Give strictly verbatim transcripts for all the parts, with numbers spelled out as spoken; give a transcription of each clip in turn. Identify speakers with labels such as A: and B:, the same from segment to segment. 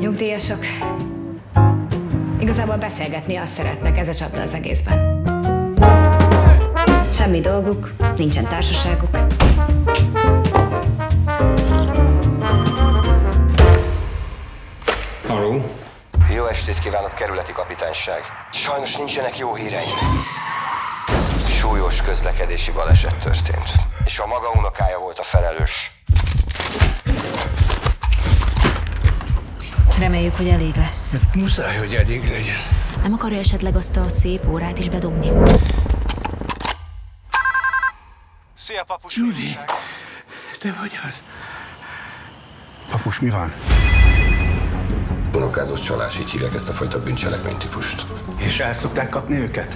A: nyugdíjasok. Igazából beszélgetni azt szeretnek, ez a csapda az egészben. Semmi dolguk, nincsen társaságuk.
B: Halló?
C: Jó estét kívánok, kerületi kapitányság. Sajnos nincsenek jó híreim. Súlyos közlekedési baleset történt, és a maga unokája volt a felelős.
D: Reméljük, hogy elég lesz.
B: Muszáj, hogy elég legyen.
D: Nem akarja esetleg azt a szép órát is bedobni?
E: Szia, papus!
B: Judy, te vagy az. Papus, mi van?
C: Unokázós csalás, így hívják ezt a fajta bűncselekménytípust.
B: És el szokták kapni őket?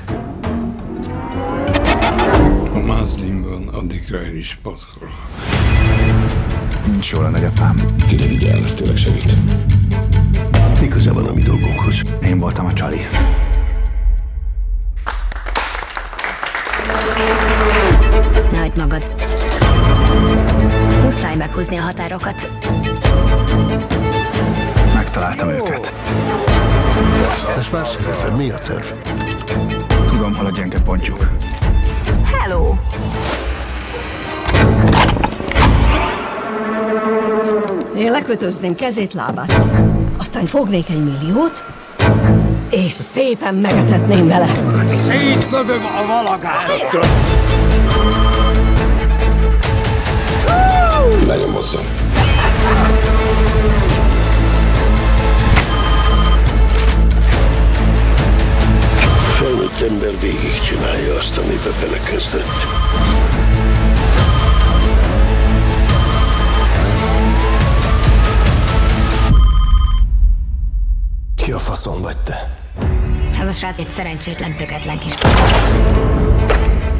F: Ha Mazlin van, addigra én is patkolok.
B: Nincs jól a nagyapám.
C: Ide vigye el, ez tényleg segít. Mi köze van a mi dolgunkhoz?
B: Én voltam a csali.
A: Ne hagyd magad. Muszáj meghúzni a határokat.
B: Megtaláltam őket.
C: Ezt már szeretem, mi a terv?
B: Tudom, hol a gyenge pontjuk.
D: Hello!
G: Én lekötözném kezét, lábát. Aztán fognék egy milliót, és szépen megetetném vele.
B: Szétlövöm a valagát!
C: Nagyon bosszú. Felnőtt ember végigcsinálja azt, amiben belekezdett. Ki a faszom vagy te?
A: Ez a srác egy szerencsétlen, töketlen kis...